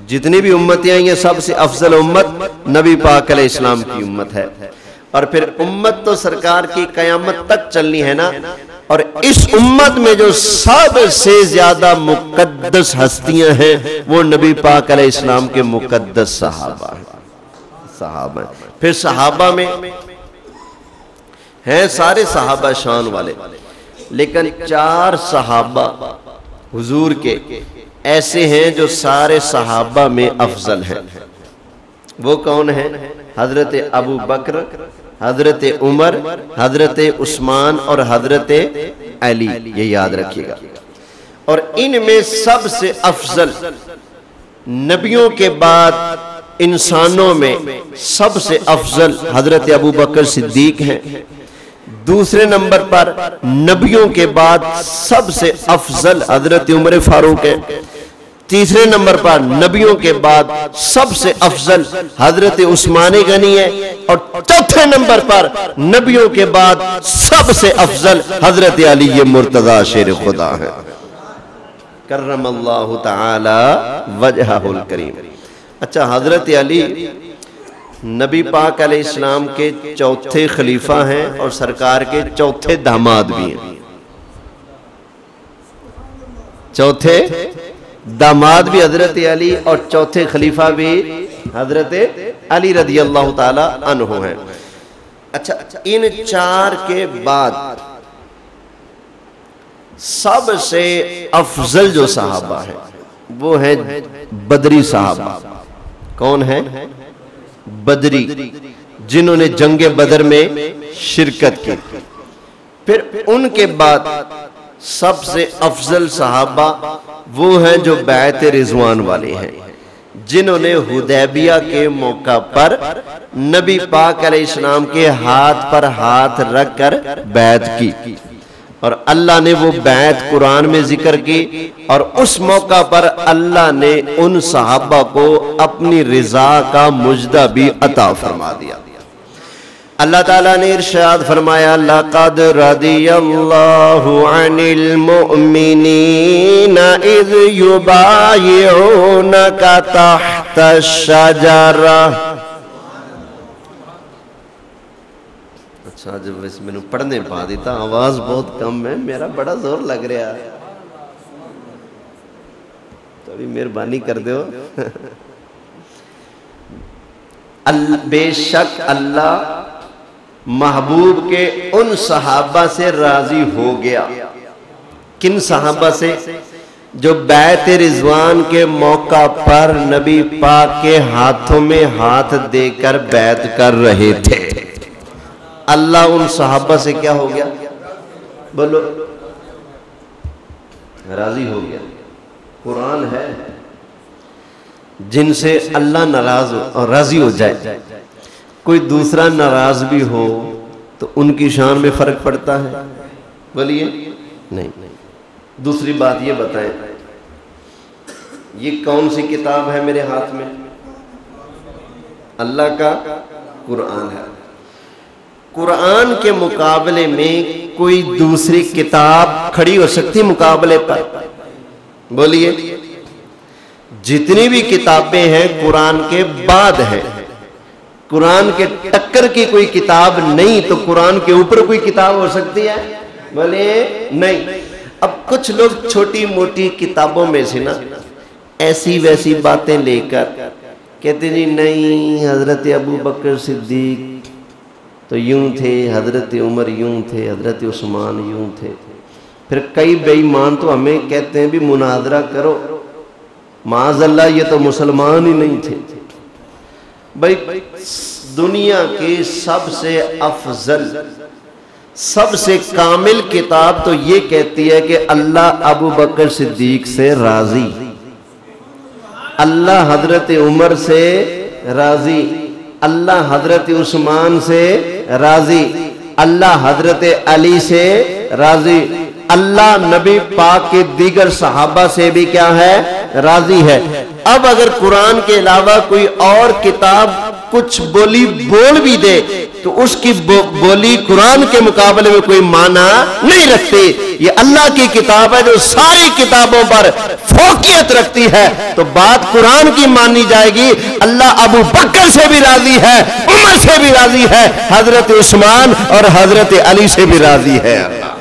جتنی بھی امتیں یہ سب سے افضل امت نبی پاک علیہ السلام کی امت ہے. اور پھر امت تو سرکار کی قیامت تک چلنی ہے نا. اور اس امت میں جو سب سے زیادہ مقدس ہستیاں ہیں وہ نبی پاک علیہ السلام کے مقدس صحابہ ہیں. پھر صحابہ میں ہیں سارے صحابہ شان والے، لیکن 4 صحابہ حضور کے ایسے ہیں جو سارے صحابہ میں افضل ہیں. وہ کون ہیں؟ حضرت ابو بکر، حضرت عمر، حضرت عثمان اور حضرت علی. یہ یاد رکھیے گا. اور ان میں سب سے افضل نبیوں کے بعد انسانوں میں سب سے افضل حضرت ابو بکر صدیق ہیں. دوسرے نمبر پر نبیوں کے بعد سب سے افضل حضرت عمر فاروق ہیں. تیسرے نمبر پر نبیوں کے بعد سب سے افضل حضرت عثمان غنی ہے. اور چوتھے نمبر پر نبیوں کے بعد سب سے افضل حضرت علی مرتضی شیر خدا ہے. کرم اللہ تعالی وجہہ الکریم. اچھا، حضرت علی نبی پاک علیہ السلام کے چوتھے خلیفہ ہیں اور سرکار کے چوتھے داماد بھی ہیں. چوتھے داماد بھی حضرت علی اور چوتھے خلیفہ بھی حضرت علی رضی اللہ تعالی عنہ ہیں. اچھا، ان 4 کے بعد سب سے افضل جو صحابہ ہیں وہ ہیں بدری صحابہ. کون ہیں؟ بدری، جنہوں نے جنگ بدر میں شرکت کی. پھر ان کے بعد سب سے افضل صحابہ وہ ہیں جو بیعت رضوان والے ہیں، جنہوں نے حدیبیہ کے موقع پر نبی پاک علیہ السلام کے ہاتھ پر ہاتھ رکھ کر بیعت کی. اور اللہ نے وہ بیعت قرآن میں ذکر کی، اور اس موقع پر اللہ نے ان صحابہ کو اپنی رضا کا مجدہ بھی عطا فرما دیا. اللہ تعالیٰ نے ارشاد فرمایا لَقَدْ رَضِيَ اللَّهُ عَنِ الْمُؤْمِنِينَ إِذْ يُبَايِعُونَكَ تَحْتَ الشَّجَرَةِ. اچھا، جب اس میں پڑھنے پا دیتا، آواز بہت کم ہے، میرا بڑا زور لگ رہا ہے، تھوڑی مہربانی کر دو. بے شک اللہ محبوب کے ان صحابہ سے راضی ہو گیا. کن صحابہ سے؟ جو بیعت رضوان کے موقع پر نبی پاک کے ہاتھوں میں ہاتھ دے کر بیعت کر رہے تھے. اللہ ان صحابہ سے کیا ہو گیا؟ بولو، راضی ہو گیا. قرآن ہے، جن سے اللہ ناراض اور راضی ہو جائے، کوئی دوسرا ناراض بھی ہو تو ان کی شان میں فرق پڑتا ہے؟ بولیے نہیں. دوسری بات یہ بتائیں، یہ کون سی کتاب ہے میرے ہاتھ میں؟ اللہ کا قرآن ہے. قرآن کے مقابلے میں کوئی دوسری کتاب کھڑی ہو سکتی مقابلے پر؟ بولیے. جتنی بھی کتابیں ہیں قرآن کے بعد ہیں. قرآن کے ٹکر کی کوئی کتاب نہیں، تو قرآن کے اوپر کوئی کتاب ہو سکتی ہے؟ بولے نہیں. اب کچھ لوگ چھوٹی موٹی کتابوں میں سے نا ایسی ویسی باتیں لے کر کہتے جی نہیں، حضرت ابو بکر صدیق تو یوں تھے، حضرت عمر یوں تھے، حضرت عثمان یوں تھے. پھر کئی بے ایمان تو ہمیں کہتے ہیں بھی مناظرہ کرو، معاذ اللہ یہ تو مسلمان ہی نہیں تھے. بھائی دنیا کی سب سے افضل، سب سے کامل کتاب تو یہ کہتی ہے کہ اللہ ابو بکر صدیق سے راضی، اللہ حضرت عمر سے راضی، اللہ حضرت عثمان سے راضی، اللہ حضرت علی سے راضی، اللہ نبی پاک کے دیگر صحابہ سے بھی کیا ہے؟ راضی ہے. اب اگر قرآن کے علاوہ کوئی اور کتاب کچھ بولی بول بھی دے تو اس کی بولی قرآن کے مقابلے میں کوئی معنی نہیں رکھتی. یہ اللہ کی کتاب ہے جو ساری کتابوں پر فوقیت رکھتی ہے, تو بات قرآن کی مانی جائے گی. اللہ ابو بکر سے بھی راضی ہے, عمر سے بھی راضی ہے, حضرت عثمان اور حضرت علی سے بھی راضی ہے.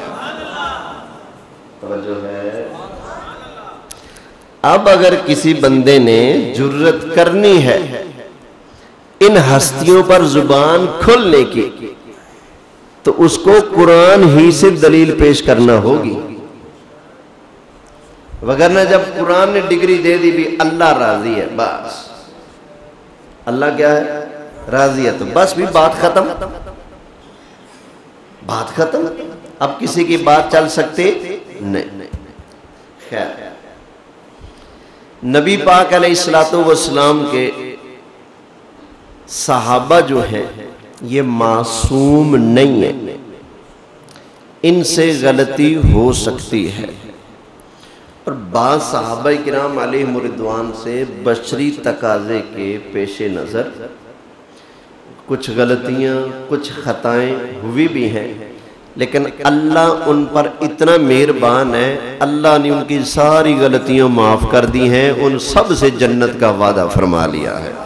اب اگر کسی بندے نے جرت کرنی ہے ان ہستیوں پر زبان کھولنے کی, تو اس کو قرآن ہی سے دلیل پیش کرنا ہوگی. وگرنہ جب قرآن نے ڈگری دے دی بھی اللہ راضی ہے, بس اللہ کیا ہے, راضی ہے, تو بس بھی بات ختم, بات ختم. اب کسی کی بات چل سکتی نہیں. خیر, نبی پاک علیہ السلام کے صحابہ جو ہیں یہ معصوم نہیں ہیں, ان سے غلطی ہو سکتی ہے. اور بعض صحابہ کرام علیہم رضوان سے بشری تقاضے کے پیش نظر کچھ غلطیاں کچھ خطائیں ہوئی بھی ہیں, لیکن اللہ ان پر اتنا مہربان ہے, اللہ نے ان کی ساری غلطیاں معاف کر دی ہیں, ان سب سے جنت کا وعدہ فرما لیا ہے.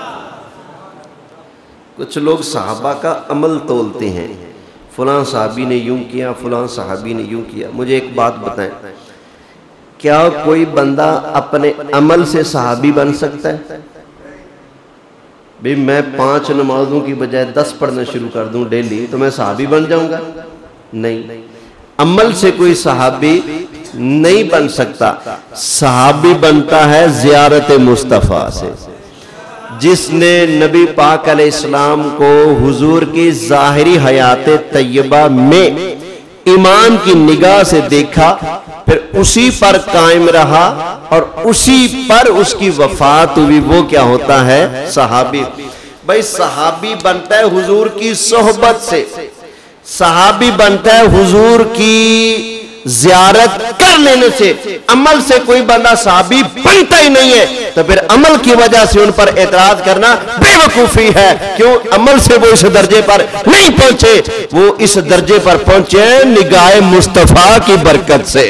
کچھ لوگ صحابہ کا عمل تولتے ہیں, فلاں صحابی نے یوں کیا, فلاں صحابی نے یوں کیا. مجھے ایک بات بتائیں, کیا کوئی بندہ اپنے عمل سے صحابی بن سکتا ہے؟ بھی میں 5 نمازوں کی بجائے 10 پڑھنا شروع کر دوں ڈیلی تو میں صحابی بن جاؤں گا؟ نہیں, عمل سے کوئی صحابی نہیں بن سکتا. صحابی بنتا ہے زیارت مصطفیٰ سے. جس نے نبی پاک علیہ السلام کو حضور کی ظاہری حیات طیبہ میں ایمان کی نگاہ سے دیکھا, پھر اسی پر قائم رہا اور اسی پر اس کی وفات ہوئی, وہ کیا ہوتا ہے؟ صحابی. بھائی صحابی بنتا ہے حضور کی صحبت سے, صحابی بنتا ہے حضور کی زیارت کر لینے سے. عمل سے کوئی بندہ صحابی بنتا ہی نہیں ہے, تو پھر عمل کی وجہ سے ان پر اعتراض کرنا بے وقوفی ہے. کیوں؟ عمل سے وہ اس درجے پر نہیں پہنچے, وہ اس درجے پر پہنچے نگاہ مصطفیٰ کی برکت سے.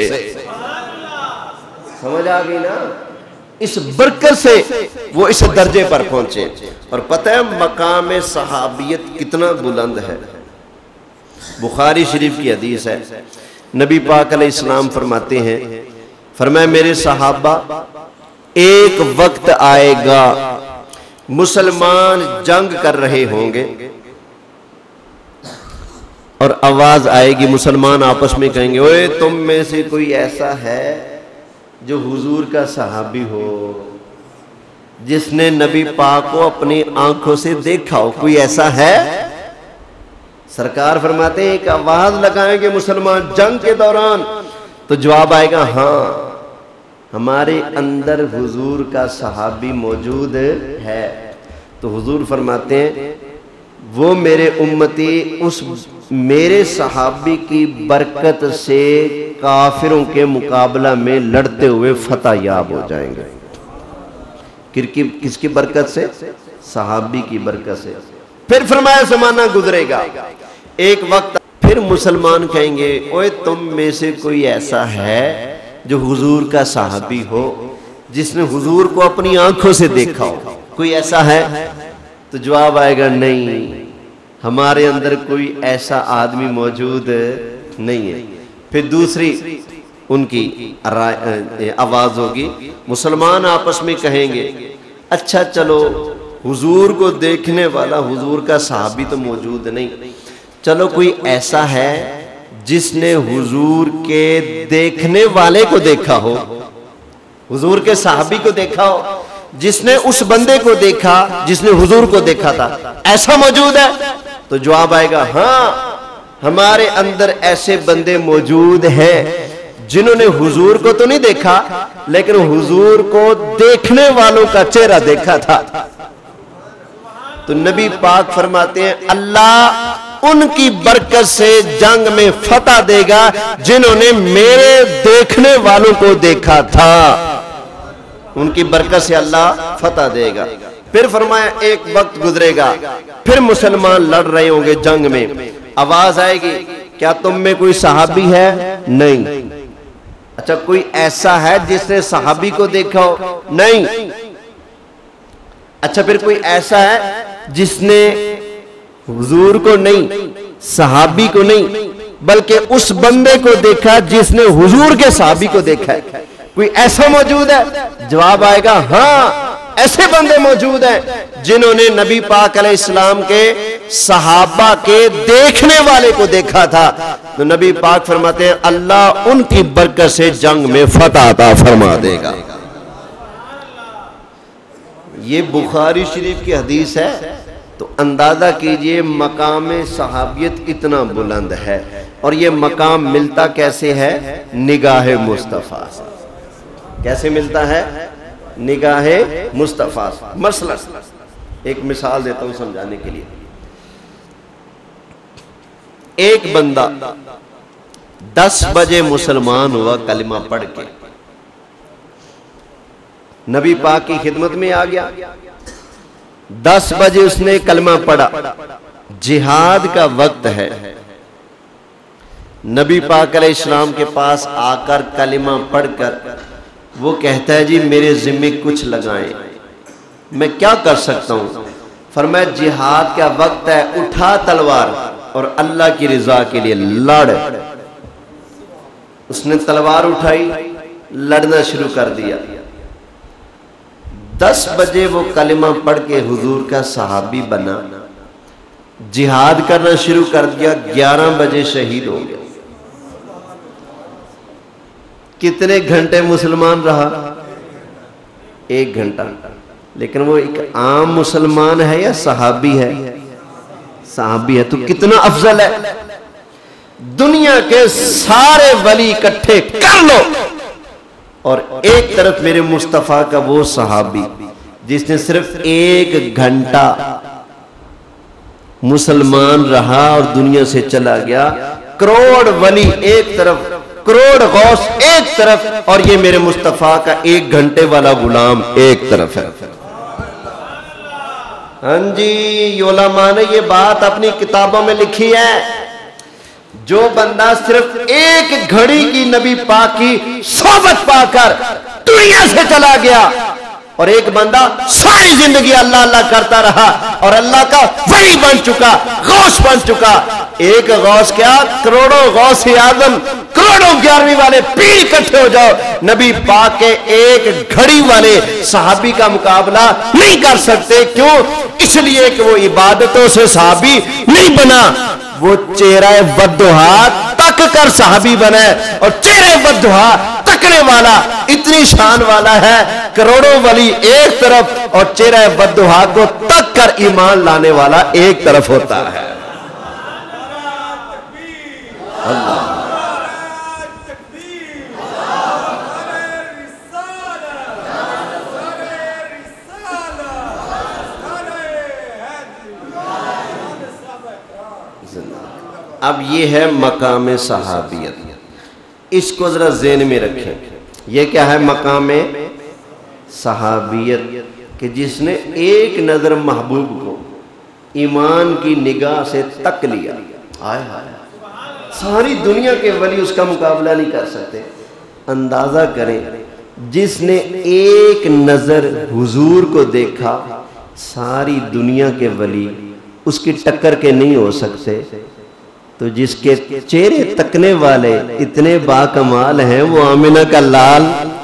سمجھ آ گئی نا؟ اس برکت سے وہ اس درجے پر پہنچے. اور پتہ ہے مقام صحابیت کتنا بلند ہے. بخاری شریف کی حدیث ہے, نبی پاک علیہ السلام فرماتے ہیں, فرمایا میرے صحابہ ایک وقت آئے گا مسلمان جنگ کر رہے ہوں گے اور آواز آئے گی, مسلمان آپس میں کہیں گے اوے تم میں سے کوئی ایسا ہے جو حضور کا صحابی ہو, جس نے نبی پاک کو اپنی آنکھوں سے دیکھا ہو, کوئی ایسا ہے؟ سرکار فرماتے ہیں ایک آواز لگائیں گے مسلمان جنگ کے دوران, تو جواب آئے گا ہاں ہمارے اندر حضور کا صحابی موجود ہے. تو حضور فرماتے ہیں وہ میرے امتی اس میرے صحابی کی برکت سے کافروں کے مقابلہ میں لڑتے ہوئے فتح یاب ہو جائیں گے. کس کی برکت سے؟ صحابی کی برکت سے. پھر فرمایا زمانہ گزرے گا, ایک وقت پھر مسلمان کہیں گے اوے تم میں سے کوئی ایسا ہے جو حضور کا صحابی ہو, جس نے حضور کو اپنی آنکھوں سے دیکھا ہو, کوئی ایسا ہے؟ تو جواب آئے گا نہیں ہمارے اندر کوئی ایسا آدمی موجود نہیں ہے. پھر دوسری ان کی آواز ہوگی, مسلمان آپس میں کہیں گے اچھا چلو حضور کو دیکھنے والا حضور کا صحابی تو موجود نہیں, چلو کوئی ایسا ہے جس نے حضور کے دیکھنے والے کو دیکھا ہو, حضور کے صحابی کو دیکھا ہو, جس نے اس بندے کو دیکھا جس نے حضور کو دیکھا تھا, ایسا موجود ہے؟ تو جواب آئے گا ہاں ہمارے اندر ایسے بندے موجود ہیں جنہوں نے حضور کو تو نہیں دیکھا لیکن حضور کو دیکھنے والوں کا چہرہ دیکھا تھا. تو نبی پاک فرماتے ہیں اللہ ان کی برکت سے جنگ میں فتح دے گا جنہوں نے میرے دیکھنے والوں کو دیکھا تھا, ان کی برکت سے اللہ فتح دے گا. پھر فرمایا ایک وقت گزرے گا، پھر مسلمان لڑ رہے ہوں گے جنگ میں، آواز آئے گی کیا تم میں کوئی صحابی ہے؟ نہیں۔ اچھا کوئی ایسا ہے جس نے صحابی کو دیکھا ہو؟ نہیں۔ اچھا پھر کوئی ایسا ہے جس نے حضور کو نہیں، صحابی کو نہیں، بلکہ اس بندے کو دیکھا جس نے حضور کے صحابی کو دیکھا ہے؟ کوئی ایسا موجود ہے؟ جواب آئے گا ہاں ایسے بندے موجود ہیں جنہوں نے نبی پاک علیہ السلام کے صحابہ کے دیکھنے والے کو دیکھا تھا۔ تو نبی پاک فرماتے ہیں اللہ ان کی برکت سے جنگ میں فتح عطا فرما دے گا۔ یہ بخاری شریف کی حدیث ہے، تو اندازہ کیجئے مقام صحابیت اتنا بلند ہے، اور یہ مقام ملتا کیسے ہے؟ نگاہ مصطفیٰ سے۔ کیسے ملتا ہے؟ نگاہ مصطفیٰ سے۔ مثلا ایک مثال دیتا ہوں سمجھانے کے لیے۔ ایک بندہ 10 بجے مسلمان ہوا کلمہ پڑھ کے، نبی پاک کی خدمت میں آ گیا، 10 بجے اس نے کلمہ پڑھا، جہاد کا وقت ہے، نبی پاک علیہ السلام کے پاس آ کر کلمہ پڑھ کر وہ کہتا ہے جی میرے ذمہ کچھ لگائیں، میں کیا کر سکتا ہوں؟ فرمایا جہاد کا وقت ہے، اٹھا تلوار اور اللہ کی رضا کے لیے لڑ۔ اس نے تلوار اٹھائی، لڑنا شروع کر دیا۔ 10 بجے وہ کلمہ پڑھ کے حضور کا صحابی بنا، جہاد کرنا شروع کر دیا، 11 بجے شہید ہو گیا۔ کتنے گھنٹے مسلمان رہا؟ 1 گھنٹہ۔ لیکن وہ ایک عام مسلمان ہے یا صحابی ہے؟ صحابی ہے، تو کتنا افضل ہے؟ دنیا کے سارے ولی اکٹھے کر لو اور ایک طرف میرے مصطفیٰ کا وہ صحابی جس نے صرف 1 گھنٹہ مسلمان رہا اور دنیا سے چلا گیا، کروڑ ولی ایک طرف، کروڑ غوث ایک طرف، اور یہ میرے مصطفیٰ کا 1 گھنٹے والا غلام ایک طرف ہے۔ ہاں جی، علماء نے یہ بات اپنی کتابوں میں لکھی ہے، جو بندہ صرف 1 گھڑی کی نبی پاک کی صحبت پا کر دنیا سے چلا گیا، اور ایک بندہ ساری زندگی اللہ اللہ کرتا رہا اور اللہ کا ولی بن چکا، غوث بن چکا۔ ایک غوث کیا، کروڑوں غوث اعظم، کروڑوں 11ویں والے پیر اکٹھے ہو جاؤ، نبی پاک کے 1 گھڑی والے صحابی کا مقابلہ نہیں کر سکتے۔ کیوں؟ اس لیے کہ وہ عبادتوں سے صحابی نہیں بنا، وہ چہرہ بددعا تک کر صحابی بنا ہے، اور چہرہ بددعا تکنے والا اتنی شان والا ہے، کروڑوں ولی ایک طرف اور چہرہ بددعا کو تک کر ایمان لانے والا ایک طرف ہوتا ہے۔ اللہ اب یہ ہے مقام صحابیت، اس کو ذرا ذہن میں رکھیں۔ یہ کیا ہے؟ مقام صحابیت، کہ جس نے ایک نظر محبوب کو ایمان کی نگاہ سے تک لیا، آئے آئے ساری دنیا کے ولی اس کا مقابلہ نہیں کر سکتے۔ اندازہ کریں جس نے ایک نظر حضور کو دیکھا، ساری دنیا کے ولی اس کی ٹکر کے نہیں ہو سکتے، تو جس کے چہرے تکنے والے اتنے باکمال ہیں، وہ آمنہ کا لال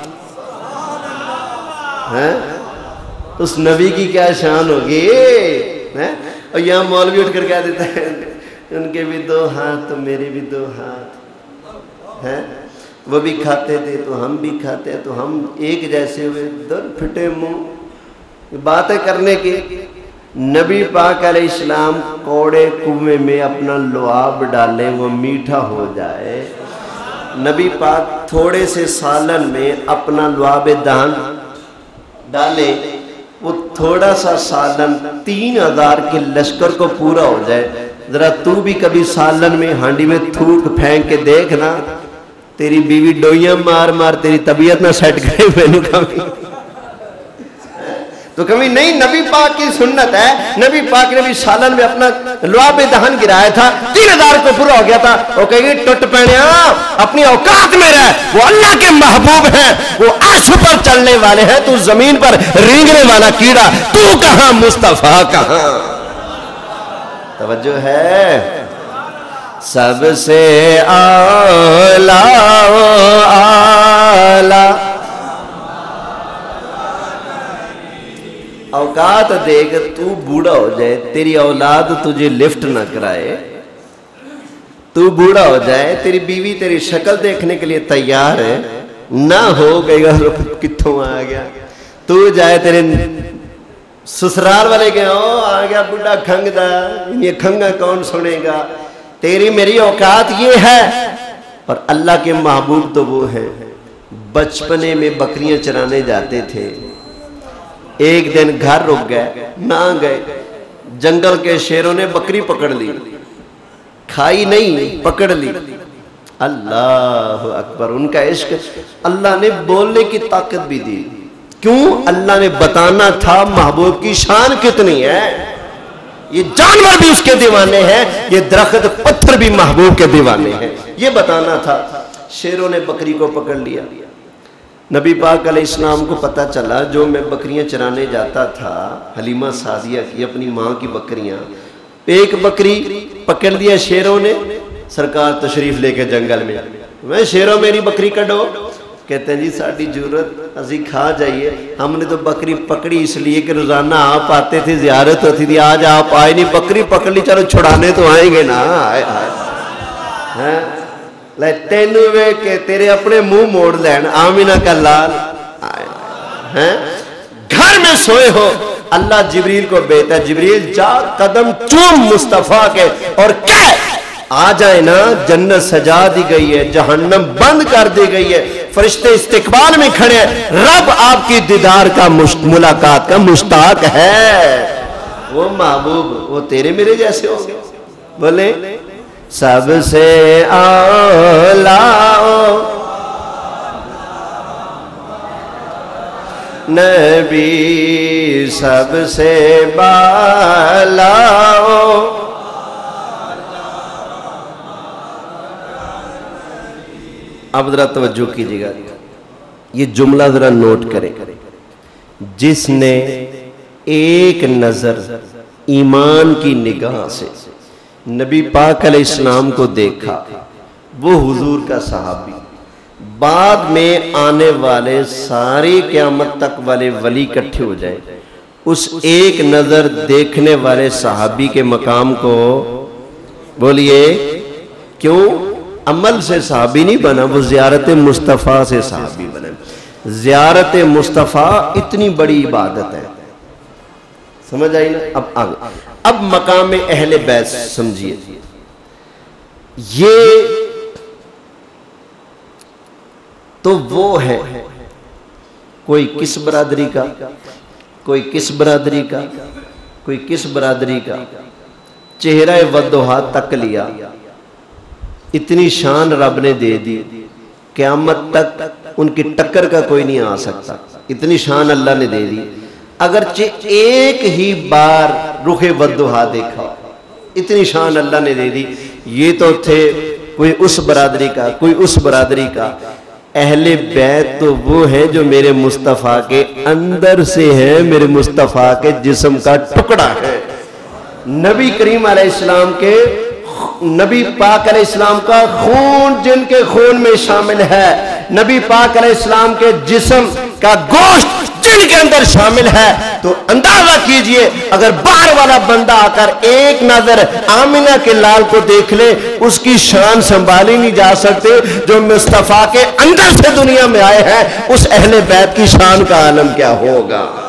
ہے، اس نبی کی کیا شان ہوگی؟ اور یہاں مولوی اٹھ کر کہہ دیتا ہے ان کے بھی 2 ہاتھ تو میرے بھی 2 ہاتھ ہیں، وہ بھی کھاتے تھے تو ہم بھی کھاتے ہیں، تو ہم ایک جیسے ہوئے، در پھٹے منہ باتیں کرنے کی۔ نبی پاک علیہ السلام کوڑے کنویں میں اپنا لعاب ڈالے وہ میٹھا ہو جائے، نبی پاک تھوڑے سے سالن میں اپنا لعاب دہن ڈالے، وہ تھوڑا سا سالن 3000 کے لشکر کو پورا ہو جائے۔ ذرا تو بھی کبھی سالن میں ہانڈی میں تھوک پھینک کے دیکھنا، تیری بیوی ڈوئیاں مار مار تیری طبیعت نہ سیٹ کرے، میں نے کہا تو کبھی نہیں، نبی پاک کی سنت ہے. نبی پاک نے بھی سالن میں اپنا لعاب دہن گرایا تھا، 3000 کو پورا ہو گیا تھا. وہ کہے گی ٹٹ پینیا اپنی اوقات میں رہ، وہ اللہ کے محبوب ہیں، وہ عرش پر چلنے والے ہیں، تو زمین پر رینگنے والا کیڑا، تو کہاں مصطفیٰ کہاں. توجہ ہے. سب سے اعلیٰ اعلیٰ اوقات دیکھ، تو بوڑھا ہو جائے، تیری اولاد تجھے لفٹ نہ کرائے، تو بوڑھا ہو جائے، تیری بیوی تیری شکل دیکھنے کے لیے تیار ہے نہ ہو گئی کتوں آ گیا، تو جائے تیرے سسرال والے گئے آ گیا بڑھا کھنگ دا، یہ کھنگا کون سنے گا. تیری میری اوقات یہ ہے. اور اللہ کے محبوب تو وہ ہیں، بچپنے میں بکریاں چرانے جاتے تھے، ایک دن گھر رک گئے، نہ گئے، جنگل کے شیروں نے بکری پکڑ لی، کھائی نہیں، پکڑ لی. اللہ اکبر. ان کا عشق اللہ نے بولنے کی طاقت بھی دی. کیوں؟ اللہ نے بتانا تھا محبوب کی شان کتنی ہے. یہ جانور بھی اس کے دیوانے ہیں، یہ درخت پتھر بھی محبوب کے دیوانے ہیں، یہ بتانا تھا. شیروں نے بکری کو پکڑ لیا. نبی پاک علیہ السلام کو پتہ چلا جو میں بکریاں چرانے جاتا تھا، حلیمہ سعدیہ کی اپنی ماں کی بکریاں، ایک بکری پکڑ لیا شیروں نے. سرکار تشریف لے کے جنگل میں شیروں میری بکری کڈو. کہتے ہیں جی ساڑی جورت اسی کھا جائیے، ہم نے تو بکری پکڑی اس لیے کہ روزانہ آپ آتے تھے، زیارت ہوتی تھی، آج آپ آئے نہیں، بکری پکڑ لی، چلو چھڑانے تو آئیں گے نا. لے تینوں وے کہ تیرے اپنے منہ موڑ لین. آمینہ کا لال گھر میں سوئے ہو، اللہ جبریل کو بھیجتا ہے، جبریل جا قدم چوم مصطفیٰ کے اور کہہ آ جائے نا، جنت سجا دی گئی ہے، جہنم بند کر دی گئی ہے، فرشتے استقبال میں کھڑے ہیں، رب آپ کی دیدار کا ملاقات کا مشتاق ہے. وہ محبوب وہ تیرے میرے جیسے ہوں گے. بولے سب سے اعلیٰ نبی، سب سے بالا اب ذرا توجہ کیجئے گا، یہ جملہ ذرا نوٹ کریں. جس نے ایک نظر ایمان کی نگاہ سے نبی پاک علیہ السلام کو دیکھا، وہ حضور کا صحابی، بعد میں آنے والے ساری قیامت تک والے ولی اکٹھے ہو جائیں، اس ایک نظر دیکھنے والے صحابی کے مقام کو بولیے کیوں؟ عمل سے صحابی نہیں بنا، وہ زیارت مصطفیٰ سے صحابی بنا. زیارت مصطفیٰ اتنی بڑی عبادت ہے، سمجھ آئی نا. اب آگے، اب مقام اہل بیت سمجھیے. یہ تو وہ ہے، کوئی کس برادری کا، کوئی کس برادری کا، کوئی کس برادری کا، چہرہ وضحا تک لیا، اتنی شان رب نے دے دی، قیامت تک ان کی ٹکر کا کوئی نہیں آ سکتا، اتنی شان اللہ نے دے دی. اگرچہ ایک ہی بار رخ وضحا دیکھا، اتنی شان اللہ نے دے دی. یہ تو تھے کوئی اس برادری کا، کوئی اس برادری کا. اہل بیت تو وہ ہیں جو میرے مصطفیٰ کے اندر سے ہیں، میرے مصطفیٰ کے جسم کا ٹکڑا ہے. نبی کریم علیہ السلام کے، نبی پاک علیہ السلام کا خون جن کے خون میں شامل ہے، نبی پاک علیہ السلام کے جسم کا گوشت جن کے اندر شامل ہے. تو اندازہ کیجئے اگر باہر والا بندہ آ کر ایک نظر آمینہ کے لال کو دیکھ لے، اس کی شان سنبھالی نہیں جا سکتے. جو مصطفیٰ کے اندر سے دنیا میں آئے ہیں، اس اہل بیت کی شان کا عالم کیا ہوگا.